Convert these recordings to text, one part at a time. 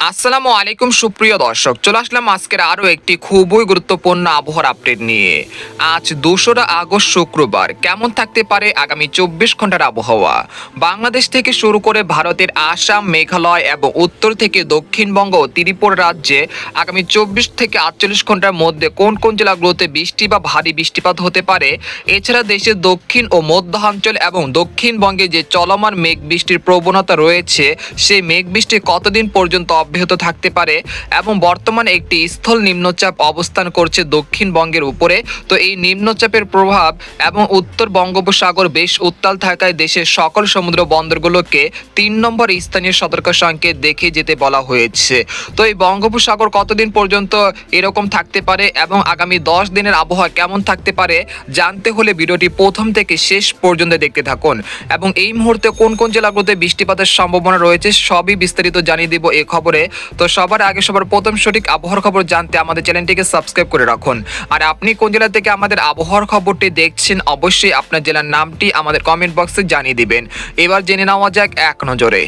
আসসালামু আলাইকুম সুপ্রিয় দর্শক, চলে আসলাম আজকের আরও একটি খুবই গুরুত্বপূর্ণ আবহাওয়ার আপডেট নিয়ে। আজ 2রা আগস্ট শুক্রবার কেমন থাকতে পারে আগামী 24 ঘন্টার আবহাওয়া। বাংলাদেশ থেকে শুরু করে ভারতের আসাম, মেঘালয় এবং উত্তর থেকে দক্ষিণবঙ্গ ও ত্রিপুরা রাজ্যে আগামী 24 থেকে 48 ঘন্টার মধ্যে কোন কোন জেলাগুলোতে বৃষ্টি বা ভারী বৃষ্টিপাত হতে পারে। এছাড়া দেশের দক্ষিণ ও মধ্যাঞ্চল এবং দক্ষিণবঙ্গে যে চলমান মেঘ বৃষ্টির প্রবণতা রয়েছে, সেই মেঘ বৃষ্টি কতদিন পর্যন্ত অব্যাহত থাকতে পারে এবং বর্তমানে একটি স্থল নিম্নচাপ অবস্থান করছে দক্ষিণবঙ্গের উপরে। তো এই নিম্নচাপের প্রভাব এবং উত্তর বঙ্গোপসাগর বেশ উত্তাল থাকায় দেশের সকল সমুদ্র বন্দরগুলোকে 3 নম্বর স্থানীয় সতর্ক সংকেত দেখে যেতে বলা হয়েছে। তো এই বঙ্গোপসাগর কতদিন পর্যন্ত এরকম থাকতে পারে এবং আগামী 10 দিনের আবহাওয়া কেমন থাকতে পারে জানতে হলে ভিডিওটি প্রথম থেকে শেষ পর্যন্ত দেখতে থাকুন এবং এই মুহূর্তে কোন কোন জেলাগুলোতে বৃষ্টিপাতের সম্ভাবনা রয়েছে সবই বিস্তারিত জানিয়ে দেব এই খবরে। তো সবার আগে সবার প্রথম সঠিক আবহাওয়ার খবর জানতে আমাদের চ্যানেলটিকে সাবস্ক্রাইব করে রাখুন। আর আপনি কোন জেলা থেকে আমাদের আবহাওয়ার খবরটি দেখছেন অবশ্যই আপনার জেলার নামটি আমাদের কমেন্ট বক্সে জানিয়ে দিবেন। এবার জেনে নেওয়া যাক এক নজরে।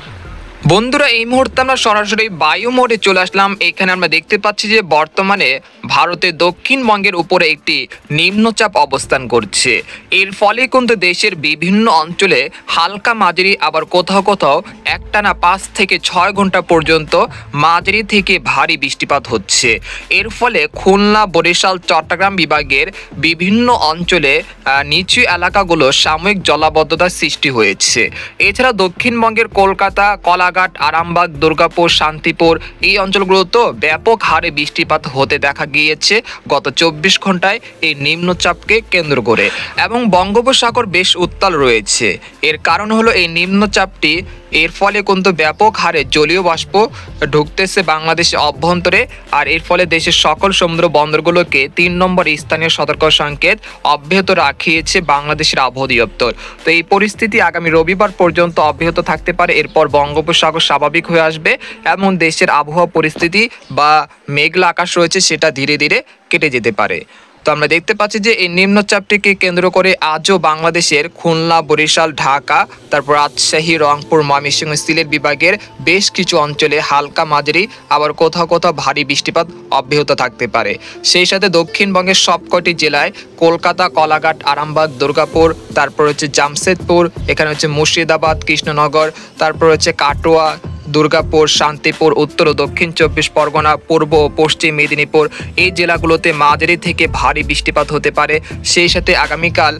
বন্ধুরা, এই মুহূর্তে আমরা সরাসরি বায়ু মোডে চলে আসলাম। এখানে আমরা দেখতে পাচ্ছি যে বর্তমানে ভারতের দক্ষিণবঙ্গের উপরে একটি নিম্নচাপ অবস্থান করছে। এর ফলে কিন্তু দেশের বিভিন্ন অঞ্চলে হালকা মাঝারি আবার কোথাও কোথাও একটানা 5 থেকে 6 ঘন্টা পর্যন্ত মাঝারি থেকে ভারী বৃষ্টিপাত হচ্ছে। এর ফলে খুলনা, বরিশাল, চট্টগ্রাম বিভাগের বিভিন্ন অঞ্চলে নিচু এলাকাগুলো সাময়িক জলাবদ্ধতার সৃষ্টি হয়েছে। এছাড়া দক্ষিণবঙ্গের কলকাতা, কলাঘাট, আরামবাগ, দুর্গাপুর, শান্তিপুর এই অঞ্চলগুলোতেও ব্যাপক হারে বৃষ্টিপাত হতে দেখা গিয়েছে গত 24 ঘন্টায় এই নিম্নচাপকে কেন্দ্র করে। এবং বঙ্গোপসাগর বেশ উত্তাল রয়েছে। এর কারণ হলো এই নিম্নচাপটি, এর ফলে কিন্তু ব্যাপক হারে জলীয় বাষ্প ঢুকতেছে বাংলাদেশের অভ্যন্তরে। আর এর ফলে দেশের সকল সমুদ্র বন্দরগুলোকে 3 নম্বর স্থানীয় সতর্ক সংকেত অব্যাহত রাখিয়েছে বাংলাদেশের আবহাওয়া দপ্তর। তো এই পরিস্থিতি আগামী রবিবার পর্যন্ত অব্যাহত থাকতে পারে। এরপর বঙ্গোপসাগর স্বাভাবিক হয়ে আসবে এবং দেশের আবহাওয়া পরিস্থিতি বা মেঘলা আকাশ রয়েছে সেটা ধীরে ধীরে কেটে যেতে পারে। তো আমরা দেখতে পাচ্ছি যে এই নিম্নচাপটিকে কেন্দ্র করে আজও বাংলাদেশের খুলনা, বরিশাল, ঢাকা, তারপর রাজশাহী, রংপুর, ময়মনসিংহ, সিলেট বিভাগের বেশ কিছু অঞ্চলে হালকা মাঝারি আবার কোথাও কোথাও ভারী বৃষ্টিপাত অব্যাহত থাকতে পারে। সেই সাথে দক্ষিণবঙ্গের সবকটি জেলায় কলকাতা, কলাঘাট, আরামবাগ, দুর্গাপুর, তারপর হচ্ছে জামশেদপুর, এখানে হচ্ছে মুর্শিদাবাদ, কৃষ্ণনগর, তারপর হচ্ছে কাটোয়া, দুর্গাপুর, শান্তিপুর, উত্তর ও দক্ষিণ 24 পরগনা, পূর্ব ও পশ্চিম মেদিনীপুর এই জেলাগুলোতে মাঝারি থেকে ভারী বৃষ্টিপাত হতে পারে। সেই সাথে আগামীকাল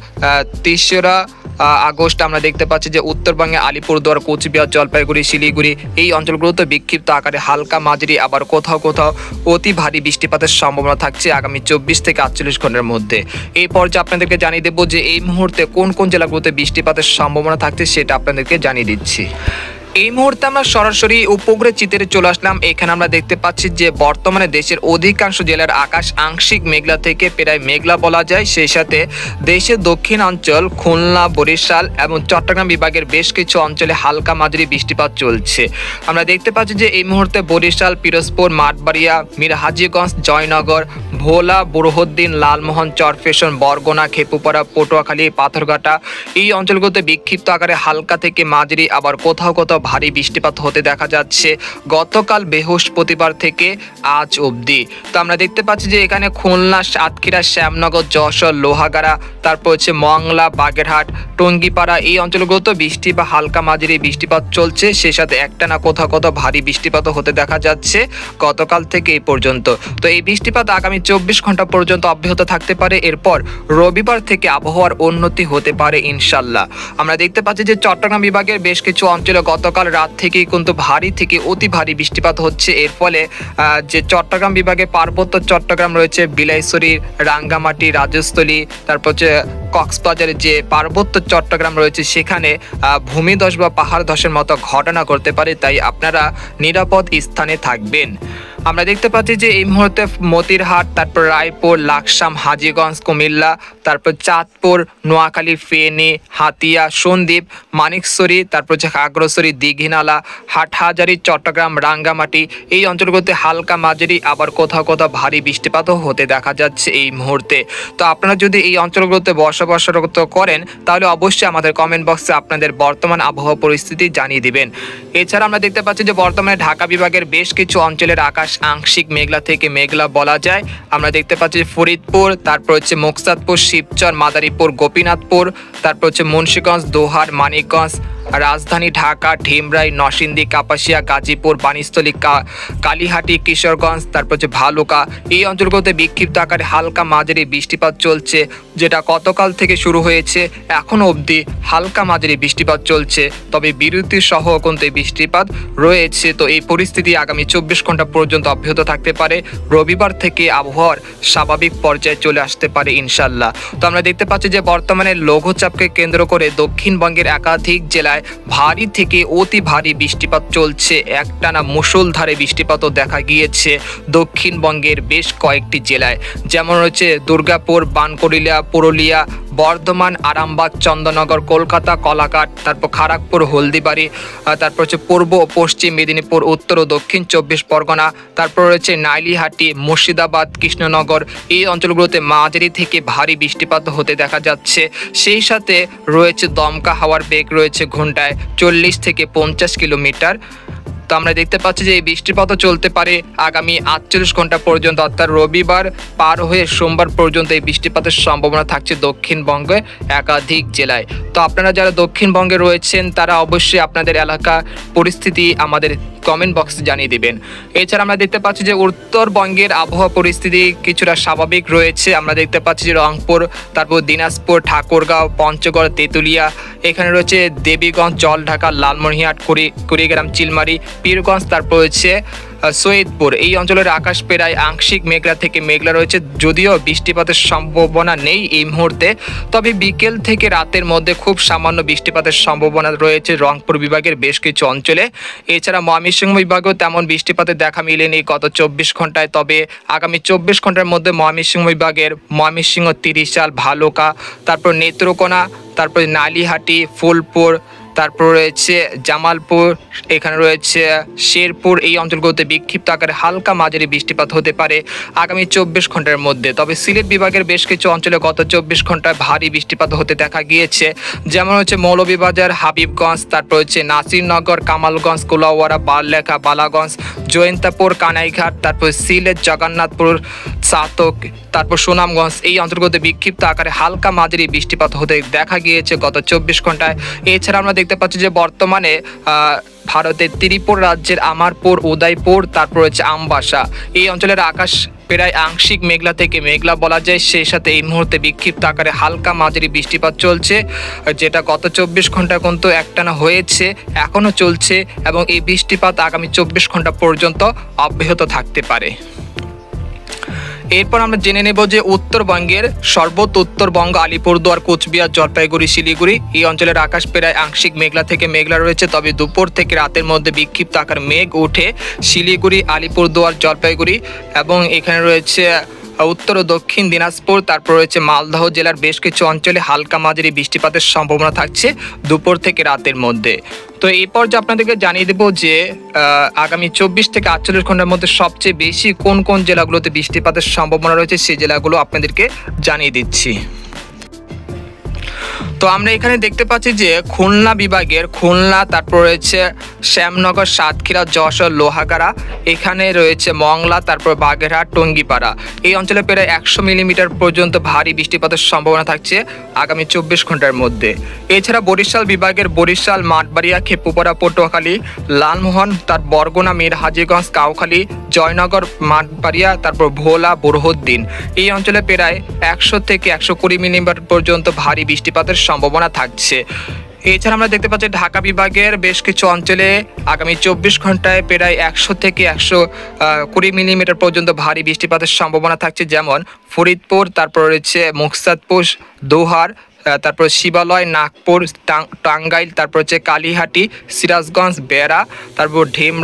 3রা আগস্ট আমরা দেখতে পাচ্ছি যে উত্তরবঙ্গে আলিপুরদুয়ার, কোচবিহার, জলপাইগুড়ি, শিলিগুড়ি এই অঞ্চলগুলোতে বিক্ষিপ্ত আকারে হালকা মাঝারি আবার কোথাও কোথাও অতি ভারী বৃষ্টিপাতের সম্ভাবনা থাকছে আগামী 24 থেকে 48 ঘন্টার মধ্যে। এই পর্যায়ে আপনাদেরকে জানিয়ে দেবো যে এই মুহূর্তে কোন কোন জেলাগুলোতে বৃষ্টিপাতের সম্ভাবনা থাকছে সেটা আপনাদেরকে জানিয়ে দিচ্ছি। এই মুহূর্তে আমরা সরাসরি উপগ্রহ চিত্রে চলে আসলাম। এখানে আমরা দেখতে পাচ্ছি যে বর্তমানে দেশের অধিকাংশ জেলার আকাশ আংশিক মেঘলা থেকে প্রায় মেঘলা বলা যায়। সেই সাথে দেশের দক্ষিণাঞ্চল খুলনা, বরিশাল এবং চট্টগ্রাম বিভাগের বেশ কিছু অঞ্চলে হালকা মাঝারি বৃষ্টিপাত চলছে। আমরা দেখতে পাচ্ছি যে এই মুহূর্তে বরিশাল, পিরোজপুর, মাঠবাড়িয়া, মিরহাজিগঞ্জ, জয়নগর, ভোলা, বুরহানুদ্দিন, লালমোহন, চরফ্যাশন, বরগুনা, খেপুপাড়া, পটুয়াখালী, পাথরঘাটা এই অঞ্চলগুলোতে বিক্ষিপ্ত আকারে হালকা থেকে মাঝারি আবার কোথাও কোথাও ভারী বৃষ্টিপাত হতে দেখা যাচ্ছে গতকাল বৃহস্পতিবার থেকে আজ অবধি। তো আমরা দেখতে পাচ্ছি যে এখানে খুলনা, সাতক্ষীরা, শ্যামনগর, যশোর, লোহাগাড়া, তারপর হচ্ছে মংলা, বাগেরহাট, টঙ্গিপাড়া এই অঞ্চলগুলোতে বৃষ্টি বা হালকা মাঝারি বৃষ্টিপাত চলছে। সেই সাথে একটানা কোথাও কোথাও ভারী বৃষ্টিপাত হতে দেখা যাচ্ছে গতকাল থেকে এই পর্যন্ত। তো এই বৃষ্টিপাত আগামী 24 ঘন্টা পর্যন্ত অব্যাহত থাকতে পারে। এরপর রবিবার থেকে আবহাওয়ার উন্নতি হতে পারে ইনশাল্লাহ। আমরা দেখতে পাচ্ছি যে চট্টগ্রাম বিভাগের বেশ কিছু অঞ্চলে গতকাল রাত থেকেই কিন্তু ভারী থেকে অতি ভারী বৃষ্টিপাত হচ্ছে। এর ফলে যে চট্টগ্রাম বিভাগে পার্বত্য চট্টগ্রাম রয়েছে, বিলাইছড়ি, রাঙ্গামাটি, রাজস্থলী, তারপর হচ্ছে কক্সবাজারের যে পার্বত্য চট্টগ্রাম রয়েছে সেখানে ভূমিধস বা পাহাড় ধসের মতো ঘটনা করতে পারে, তাই আপনারা নিরাপদ স্থানে থাকবেন। আমরা দেখতে পাচ্ছি যে এই মুহূর্তে মতিরহাট, তারপর রায়পুর, লাকসাম, হাজীগঞ্জ, কুমিল্লা, তারপর চাঁদপুর, নোয়াখালী, ফেনী, হাতিয়া, সন্দ্বীপ, মানিকছড়ি, তারপর হচ্ছে খাগড়াছড়ি, দীঘিনালা, হাটহাজারী, চট্টগ্রাম, রাঙ্গামাটি এই অঞ্চলগুলোতে হালকা মাঝারি আবার কোথাও কোথাও ভারী বৃষ্টিপাতও হতে দেখা যাচ্ছে এই মুহূর্তে। তো আপনারা যদি এই অঞ্চলগুলোতে বসবাস করেন তাহলে অবশ্যই আমাদের কমেন্ট বক্সে আপনাদের বর্তমান আবহাওয়া পরিস্থিতি জানিয়ে দিবেন। এছাড়া আমরা দেখতে পাচ্ছি যে বর্তমানে ঢাকা বিভাগের বেশ কিছু অঞ্চলের আকাশ আংশিক মেঘলা থেকে মেঘলা বলা যায়। আমরা দেখতে পাচ্ছি ফরিদপুর, তারপর হচ্ছে মুকতাদপুর, শিবচর, মাদারীপুর, গোপীনাথপুর, তারপর হচ্ছে মুন্সিগঞ্জ, দোহার, মানিকগঞ্জ, রাজধানী ঢাকা, ঢিমরাই, নরসিংদী, কাপাসিয়া, গাজীপুর, বাণীস্থলী, কালীহাটি, কিশোরগঞ্জ, তারপর হচ্ছে ভালুকা এই অঞ্চলগুলোতে বিক্ষিপ্ত আকারে হালকা মাঝারি বৃষ্টিপাত চলছে, যেটা গতকাল থেকে শুরু হয়েছে। এখনো অবধি হালকা মাঝারি বৃষ্টিপাত চলছে, তবে বিরতি সহ কিন্তু বৃষ্টিপাত রয়েছে। তো এই পরিস্থিতি আগামী 24 ঘন্টা পর্যন্ত অব্যাহত থাকতে পারে। রবিবার থেকে আবহাওয়ার স্বাভাবিক পর্যায়ে চলে আসতে পারে ইনশাল্লাহ। তো আমরা দেখতে পাচ্ছি যে বর্তমানে লঘুচাপকে কেন্দ্র করে দক্ষিণবঙ্গের একাধিক জেলায় ভারী থেকে অতি ভারী বৃষ্টিপাত চলছে। একটানা মুষলধারে বৃষ্টিপাতও দেখা গিয়েছে দক্ষিণবঙ্গের বেশ কয়েকটি জেলায়, যেমন হচ্ছে দুর্গাপুর, বানকুড়িয়া, পুরুলিয়া, বর্ধমান, আরামবাগ, চন্দননগর, কলকাতা, কলাঘাট, তারপর খড়গপুর, হলদিবাড়ি, তারপর হচ্ছে পূর্ব ও পশ্চিম মেদিনীপুর, উত্তর ও দক্ষিণ 24 পরগনা, তারপর রয়েছে নাইলিহাটি, মুর্শিদাবাদ, কৃষ্ণনগর এই অঞ্চলগুলোতে মাঝারি থেকে ভারী বৃষ্টিপাত হতে দেখা যাচ্ছে। সেই সাথে রয়েছে দমকা হাওয়ার বেগ রয়েছে ঘন্টায় 40 থেকে 50 কিলোমিটার। তো আমরা দেখতে পাচ্ছি যে এই বৃষ্টিপাতও চলতে পারে আগামী 48 ঘন্টা পর্যন্ত, অর্থাৎ রবিবার পার হয়ে সোমবার পর্যন্ত এই বৃষ্টিপাতের সম্ভাবনা থাকছে দক্ষিণবঙ্গে একাধিক জেলায়। তো আপনারা যারা দক্ষিণবঙ্গে রয়েছেন তারা অবশ্যই আপনাদের এলাকা পরিস্থিতি আমাদের কমেন্ট বক্সে জানিয়ে দিবেন। এছাড়া আমরা দেখতে পাচ্ছি যে উত্তরবঙ্গের আবহাওয়া পরিস্থিতি কিছুটা স্বাভাবিক রয়েছে। আমরা দেখতে পাচ্ছি যে রংপুর, তারপর দিনাজপুর, ঠাকুরগাঁও, পঞ্চগড়, তেঁতুলিয়া, এখানে রয়েছে দেবীগঞ্জ, জলঢাকা, লালমনিরহাট, কুড়িগ্রাম, চিলমারি, পীরগঞ্জ, তারপর হচ্ছে সৈয়দপুর এই অঞ্চলের আকাশ প্রায় আংশিক মেঘলা থেকে মেঘলা রয়েছে, যদিও বৃষ্টিপাতের সম্ভাবনা নেই এই মুহূর্তে। তবে বিকেল থেকে রাতের মধ্যে খুব সামান্য বৃষ্টিপাতের সম্ভাবনা রয়েছে রংপুর বিভাগের বেশ কিছু অঞ্চলে। এছাড়া ময়মনসিংহ বিভাগেও তেমন বৃষ্টিপাতের দেখা মেলেনি গত 24 ঘন্টায়। তবে আগামী 24 ঘন্টার মধ্যে ময়মনসিংহ বিভাগের ময়মনসিংহ, তিরিশাল, ভালুকা, তারপর নেত্রকোনা, তারপর নালিহাটি, ফুলপুর, তারপর রয়েছে জামালপুর, এখানে রয়েছে শেরপুর এই অঞ্চলগুলোতে বিক্ষিপ্ত আকারে হালকা মাঝারি বৃষ্টিপাত হতে পারে আগামী 24 ঘন্টার মধ্যে। তবে সিলেট বিভাগের বেশ কিছু অঞ্চলে গত 24 ঘন্টায় ভারী বৃষ্টিপাত হতে দেখা গিয়েছে, যেমন হচ্ছে মৌলভীবাজার, হাবিবগঞ্জ, তারপর হচ্ছে নাসিরনগর, কামালগঞ্জ, কুলাউড়া, বারলেখা, বালাগঞ্জ, জয়ন্তাপুর, কানাইঘাট, তারপর সিলেট, জগন্নাথপুর, চাতক, তারপর সুনামগঞ্জ এই অঞ্চলগুলোতে বিক্ষিপ্ত আকারে হালকা মাঝারি বৃষ্টিপাত হতে দেখা গিয়েছে গত 24 ঘন্টায়। এছাড়া আমরা দেখতে পাচ্ছি যে বর্তমানে ভারতের ত্রিপুরা রাজ্যের আমারপুর, উদয়পুর, তারপর হচ্ছে আমবাসা এই অঞ্চলের আকাশ প্রায় আংশিক মেঘলা থেকে মেঘলা বলা যায়। সেই সাথে এই মুহূর্তে বিক্ষিপ্ত আকারে হালকা মাঝারি বৃষ্টিপাত চলছে, যেটা গত 24 ঘন্টা কিন্তু একটানা হয়েছে, এখনও চলছে এবং এই বৃষ্টিপাত আগামী 24 ঘন্টা পর্যন্ত অব্যাহত থাকতে পারে। এরপর আমরা জেনে নেব যে উত্তরবঙ্গের সর্বত্র উত্তরবঙ্গ, আলিপুরদুয়ার, কোচবিহার, জলপাইগুড়ি, শিলিগুড়ি এই অঞ্চলের আকাশ প্রায় আংশিক মেঘলা থেকে মেঘলা রয়েছে। তবে দুপুর থেকে রাতের মধ্যে বিক্ষিপ্ত আকার মেঘ উঠে শিলিগুড়ি, আলিপুরদুয়ার, জলপাইগুড়ি এবং এখানে রয়েছে উত্তর ও দক্ষিণ দিনাজপুর, তারপর রয়েছে মালদহ জেলার বেশ কিছু অঞ্চলে হালকা মাঝারি বৃষ্টিপাতের সম্ভাবনা থাকছে দুপুর থেকে রাতের মধ্যে। তো এই পর্যায়ে আপনাদেরকে জানিয়ে দেবো যে আগামী 24 থেকে 48 ঘন্টার মধ্যে সবচেয়ে বেশি কোন কোন জেলাগুলোতে বৃষ্টিপাতের সম্ভাবনা রয়েছে সেই জেলাগুলো আপনাদেরকে জানিয়ে দিচ্ছি। তো আমরা এখানে দেখতে পাচ্ছি যে খুলনা বিভাগের খুলনা, তারপর রয়েছে শ্যামনগর, সাতক্ষীরা, যশোর, লোহাগাড়া, এখানে রয়েছে মংলা, তারপর বাগেরহাট, টঙ্গিপাড়া এই অঞ্চলে প্রায় 100 মিলিমিটার পর্যন্ত ভারী বৃষ্টিপাতের সম্ভাবনা থাকছে আগামী 24 ঘন্টার মধ্যে। এছাড়া বরিশাল বিভাগের বরিশাল, মাঠবাড়িয়া, খেপুপাড়া, পটুয়াখালী, লালমোহন, তার বরগুনা, মিরহাজিগঞ্জ, কাউখালী, জয়নগর, মাঠবাড়িয়া, তারপর ভোলা, বুরহুদ্দিন এই অঞ্চলে প্রায় 100 থেকে 120 মিলিমিটার পর্যন্ত ভারী বৃষ্টিপাতের সম্ভাবনা থাকছে। এছাড়া আমরা দেখতে পাচ্ছি ঢাকা বিভাগের বেশ কিছু অঞ্চলে আগামী 24 ঘন্টায় প্রায় 100 থেকে 120 মিলিমিটার পর্যন্ত ভারী বৃষ্টিপাতের সম্ভাবনা থাকছে, যেমন ফরিদপুর, তারপর রয়েছে মুকতাদপুর, দোহার, তারপর শিবালয়, নাগপুর, টাঙ্গাইল, তারপর হচ্ছে কালীহাটি, সিরাজগঞ্জ, বেড়া, তারপর ঢিমরাই,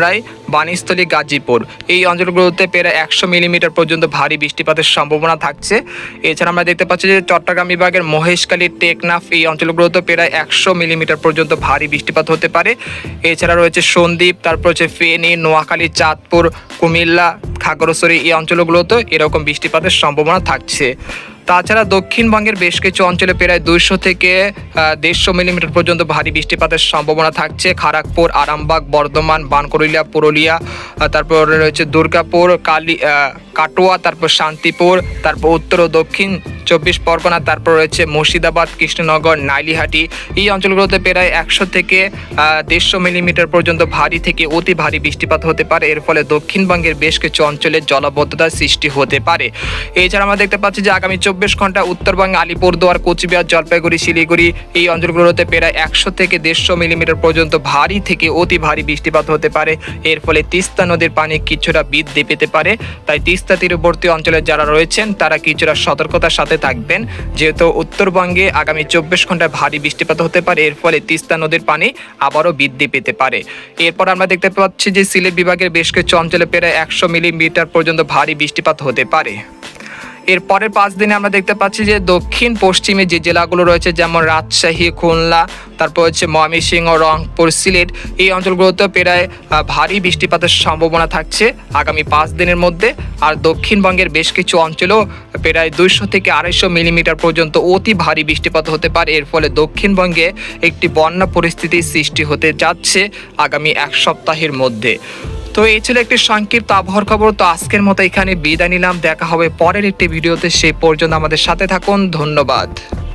বাণীস্থলী, গাজীপুর এই অঞ্চলগুলোতে প্রায় 100 মিলিমিটার পর্যন্ত ভারী বৃষ্টিপাতের সম্ভাবনা থাকছে। এছাড়া আমরা দেখতে পাচ্ছি যে চট্টগ্রাম বিভাগের মহেশখালী, টেকনাফ এই অঞ্চলগুলোতে প্রায় 100 মিলিমিটার পর্যন্ত ভারী বৃষ্টিপাত হতে পারে। এছাড়া রয়েছে সন্দ্বীপ, তারপর হচ্ছে ফেনী, নোয়াখালী, চাঁদপুর, কুমিল্লা, খাগড়াছড়ি এই অঞ্চলগুলোতে এরকম বৃষ্টিপাতের সম্ভাবনা থাকছে। তাছাড়া দক্ষিণবঙ্গের বেশ কিছু অঞ্চলে প্রায় 200 থেকে 150 মিলিমিটার পর্যন্ত ভারী বৃষ্টিপাতের সম্ভাবনা থাকছে। খড়গপুর, আরামবাগ, বর্ধমান, বানকুড়িয়া, পুরুলিয়া, তারপর রয়েছে দুর্গাপুর, কাটোয়া, তারপর শান্তিপুর, তারপর উত্তর ও দক্ষিণ 24 পরগনা, তারপর রয়েছে মুর্শিদাবাদ, কৃষ্ণনগর, নাইলিহাটি এই অঞ্চলগুলোতে প্রায় 100 থেকে 150 মিলিমিটার পর্যন্ত ভারী থেকে অতি ভারী বৃষ্টিপাত হতে পারে। এর ফলে দক্ষিণবঙ্গের বেশ কিছু অঞ্চলে জলাবদ্ধতার সৃষ্টি হতে পারে। এছাড়া আমরা দেখতে পাচ্ছি যে আগামী 24 ঘন্টা উত্তরবঙ্গে আলিপুরদুয়ার, কোচবিহার, জলপাইগুড়ি, শিলিগুড়ি এই অঞ্চলগুলোতে প্রায় 100 থেকে 150 মিলিমিটার পর্যন্ত ভারী থেকে অতি ভারী বৃষ্টিপাত হতে পারে। এর ফলে তিস্তা নদীর পানি কিছুটা বৃদ্ধি পেতে পারে। তাই তিস্তা তীরবর্তী অঞ্চলে যারা রয়েছেন তারা কিছুটা সতর্কতার সাথে থাকবেন, যেহেতু উত্তরবঙ্গে আগামী 24 ঘন্টায় ভারী বৃষ্টিপাত হতে পারে। এর ফলে তিস্তা নদীর পানি আবারও বৃদ্ধি পেতে পারে। এরপর আমরা দেখতে পাচ্ছি যে সিলেট বিভাগের বেশ কিছু অঞ্চলে প্রায় 100 মিলিমিটার পর্যন্ত ভারী বৃষ্টিপাত হতে পারে। এর পরের 5 দিনে আমরা দেখতে পাচ্ছি যে দক্ষিণ পশ্চিমে যে জেলাগুলো রয়েছে যেমন রাজশাহী, খুলনা, তারপর হচ্ছে ময়মনসিংহ, রংপুর, সিলেট এই অঞ্চলগুলোতে প্রায় ভারী বৃষ্টিপাতের সম্ভাবনা থাকছে আগামী 5 দিনের মধ্যে। আর দক্ষিণবঙ্গের বেশ কিছু অঞ্চলেও প্রায় 200 থেকে 250 মিলিমিটার পর্যন্ত অতি ভারী বৃষ্টিপাত হতে পারে। এর ফলে দক্ষিণবঙ্গে একটি বন্যা পরিস্থিতির সৃষ্টি হতে যাচ্ছে আগামী 1 সপ্তাহের মধ্যে। তো এই ছিল একটি সংক্ষিপ্ত আবহাওয়ার খবর। তো আজকের মতো এখানে বিদায় নিলাম, দেখা হবে পরের একটি ভিডিওতে। সেই পর্যন্ত আমাদের সাথে থাকুন, ধন্যবাদ।